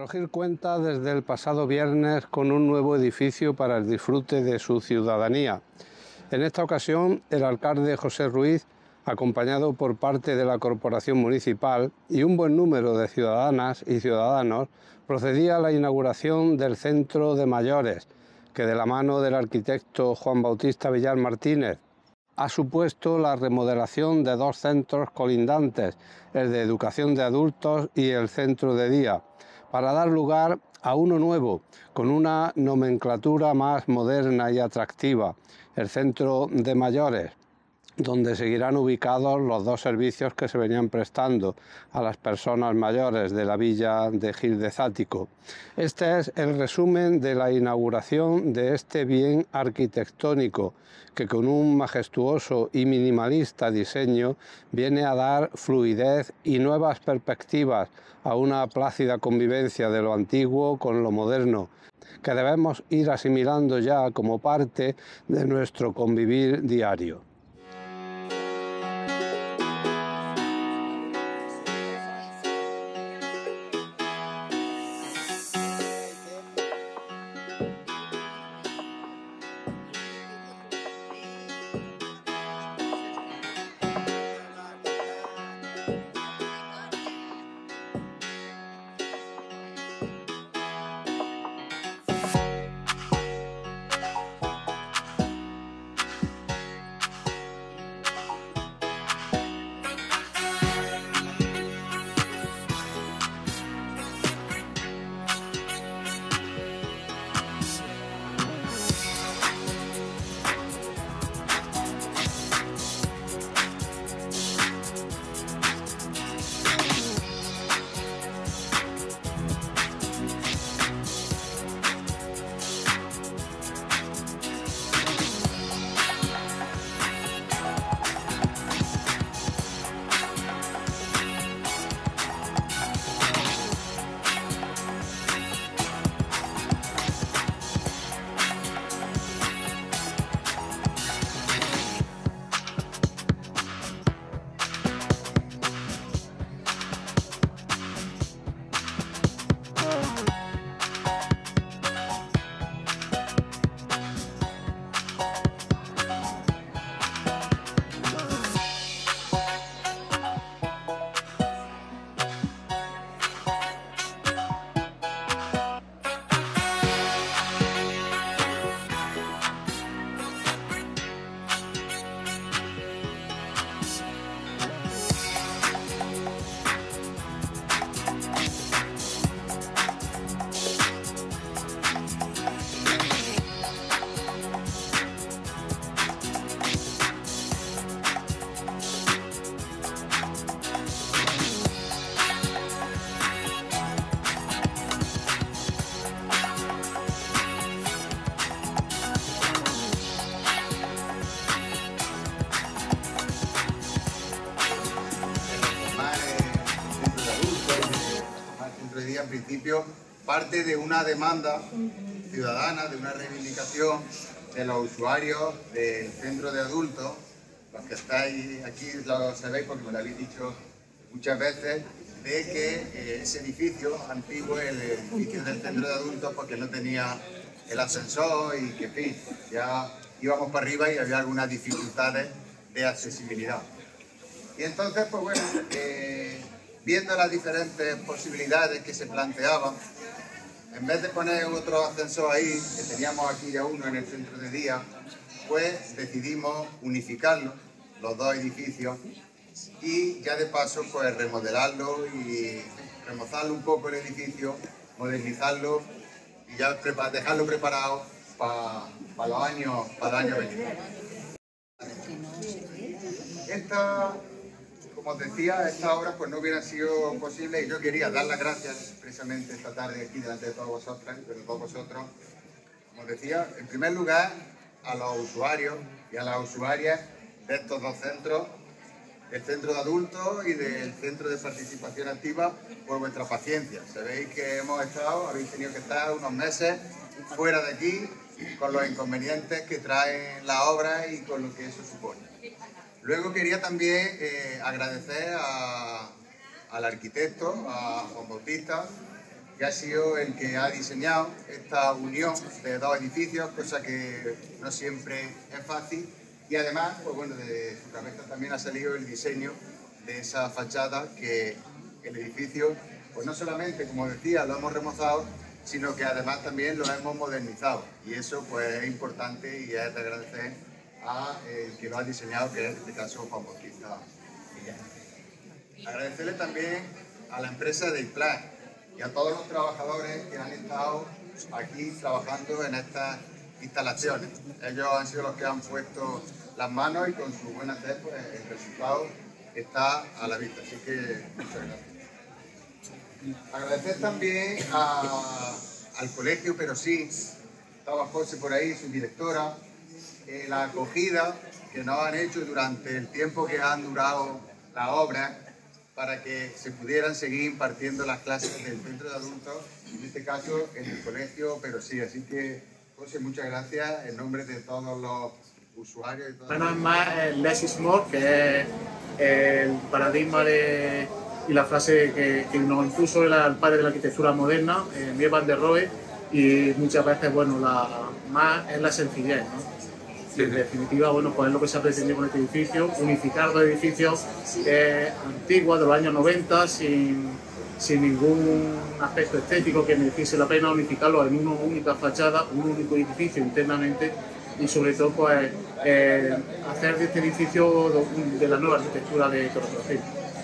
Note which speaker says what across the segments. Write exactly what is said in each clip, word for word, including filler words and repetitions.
Speaker 1: Algir cuenta desde el pasado viernes con un nuevo edificio para el disfrute de su ciudadanía. En esta ocasión, el alcalde José Ruiz, acompañado por parte de la Corporación Municipal y un buen número de ciudadanas y ciudadanos, procedía a la inauguración del Centro de Mayores, que de la mano del arquitecto Juan Bautista Villar Martínez ha supuesto la remodelación de dos centros colindantes, el de educación de adultos y el centro de día, para dar lugar a uno nuevo, con una nomenclatura más moderna y atractiva, el Centro de Mayores, donde seguirán ubicados los dos servicios que se venían prestando a las personas mayores de la villa de Gil de Zático. Este es el resumen de la inauguración de este bien arquitectónico, que con un majestuoso y minimalista diseño viene a dar fluidez y nuevas perspectivas a una plácida convivencia de lo antiguo con lo moderno, que debemos ir asimilando ya como parte de nuestro convivir diario.
Speaker 2: En principio parte de una demanda ciudadana, de una reivindicación de los usuarios del centro de adultos. Los que estáis aquí lo sabéis porque me lo habéis dicho muchas veces, de que eh, ese edificio antiguo, el edificio del centro de adultos, porque no tenía el ascensor y que, en fin, ya íbamos para arriba y había algunas dificultades de accesibilidad. Y entonces, pues bueno, eh, viendo las diferentes posibilidades que se planteaban, en vez de poner otro ascensor ahí, que teníamos aquí ya uno en el centro de día, pues decidimos unificarlo, los dos edificios, y ya de paso pues remodelarlo y remozarlo un poco el edificio, modernizarlo y ya dejarlo preparado para pa los años, para el año veinticuatro. Esta, como os decía, estas obras pues no hubieran sido posibles y yo quería dar las gracias expresamente esta tarde aquí delante de todos vosotros, de todos vosotros, como os decía, en primer lugar a los usuarios y a las usuarias de estos dos centros, del centro de adultos y del centro de participación activa, por vuestra paciencia. Sabéis que hemos estado, habéis tenido que estar unos meses fuera de aquí con los inconvenientes que traen la obra y con lo que eso supone. Luego quería también eh, agradecer a, al arquitecto, a Juan Bautista que ha sido el que ha diseñado esta unión de dos edificios, cosa que no siempre es fácil. Y además, pues bueno, de su cabeza también ha salido el diseño de esa fachada, que el edificio, pues no solamente, como decía, lo hemos remozado, sino que además también lo hemos modernizado. Y eso pues es importante y es de agradecer a el que lo ha diseñado, que es en este caso Juan Bautista Millán. Agradecerle también a la empresa de Iplast y a todos los trabajadores que han estado aquí trabajando en estas instalaciones. Ellos han sido los que han puesto las manos y con su buen hacer pues, el resultado está a la vista. Así que muchas gracias. Agradecer también a, al colegio, pero sí, estaba José por ahí, su directora, eh, la acogida que nos han hecho durante el tiempo que han durado las obras para que se pudieran seguir impartiendo las clases del centro de adultos, en este caso en el colegio, pero sí. Así que, José, muchas gracias en nombre de todos los usuarios. Y todas
Speaker 3: bueno, es más el less is more, que es el paradigma de, y la frase que, que nos impuso el, el padre de la arquitectura moderna, eh, Mies van der Rohe, y muchas veces, bueno, la más es la sencillez, ¿no? Y en definitiva, bueno, pues es lo que se ha pretendido con este edificio, unificar dos edificios eh, antiguos de los años noventa, sin, sin ningún aspecto estético que mereciese la pena, unificarlos en una única fachada, un único edificio internamente, y sobre todo pues eh, hacer de este edificio de la nueva arquitectura de Torregrosa.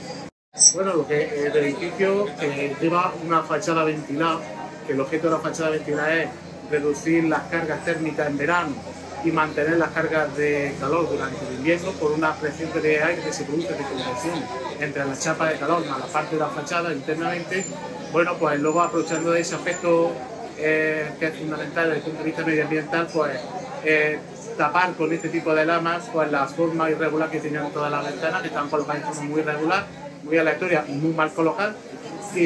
Speaker 3: Bueno, lo que el edificio eh, lleva una fachada ventilada, que el objeto de la fachada ventilada es reducir las cargas térmicas en verano y mantener las cargas de calor durante el invierno por una presión de aire que se produce de convección entre la chapa de calor más la parte de la fachada internamente. Bueno, pues luego aprovechando de ese aspecto eh, que es fundamental desde el punto de vista medioambiental, pues eh, tapar con este tipo de lamas pues la forma irregular que tenían todas las ventanas, que están colocadas de forma muy irregular, muy aleatoria y muy mal colocadas. Y,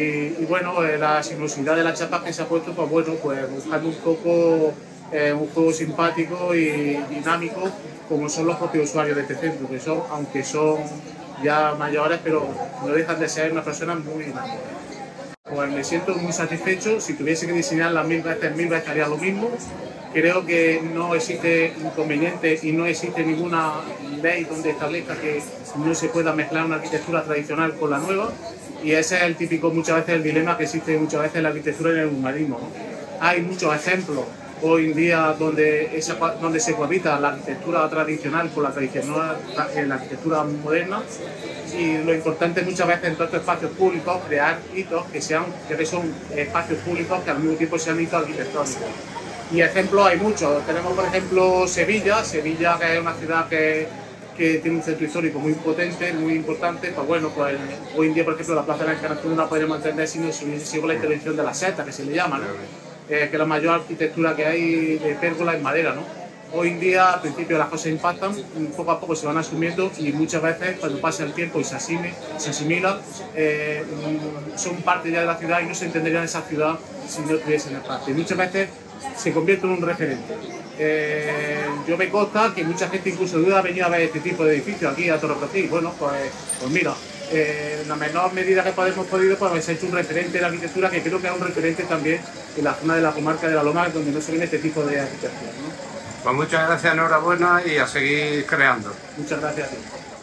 Speaker 3: y bueno, eh, la sinuosidad de la chapa que se ha puesto, pues bueno, pues buscando un poco eh, un juego simpático y dinámico, como son los propios usuarios de este centro, que son, aunque son ya mayores, pero no dejan de ser unas personas muy dinámicas. Pues me siento muy satisfecho. Si tuviese que diseñarlas mil veces, mil veces haría lo mismo. Creo que no existe inconveniente y no existe ninguna ley donde establezca que no se pueda mezclar una arquitectura tradicional con la nueva, y ese es el típico, muchas veces, el dilema que existe muchas veces en la arquitectura y en el urbanismo, ¿no? Hay muchos ejemplos hoy en día donde, esa, donde se cohabita la arquitectura tradicional con la, tradicional, la arquitectura moderna, y lo importante muchas veces en todos estos espacios públicos crear hitos que, sean, que son espacios públicos que al mismo tiempo sean hitos arquitectónicos. Y ejemplos hay muchos. Tenemos, por ejemplo, Sevilla, Sevilla que es una ciudad que, que tiene un centro histórico muy potente, muy importante. Pues bueno, pues hoy en día, por ejemplo, la Plaza de la Encarnación no la podríamos entender si no se hubiese sido la intervención de la seta, que se le llama, ¿no? Eh, que la mayor arquitectura que hay de pérgola es madera, ¿no? Hoy en día, al principio, las cosas impactan, poco a poco se van asumiendo, y muchas veces, cuando pasa el tiempo y se, asime, se asimila, eh, son parte ya de la ciudad y no se entenderían esa ciudad si no tuviesen parte. Y muchas veces se convierte en un referente. Eh, yo me consta que mucha gente incluso duda ha venido a ver este tipo de edificios aquí a Torregrosa. Bueno, pues, pues mira, eh, en la menor medida que hemos podido, pues se ha hecho un referente de la arquitectura, que creo que es un referente también en la zona de la comarca de la Loma, donde no se viene este tipo de arquitectura, ¿no?
Speaker 1: Pues muchas gracias, enhorabuena y a seguir creando.
Speaker 3: Muchas gracias a ti.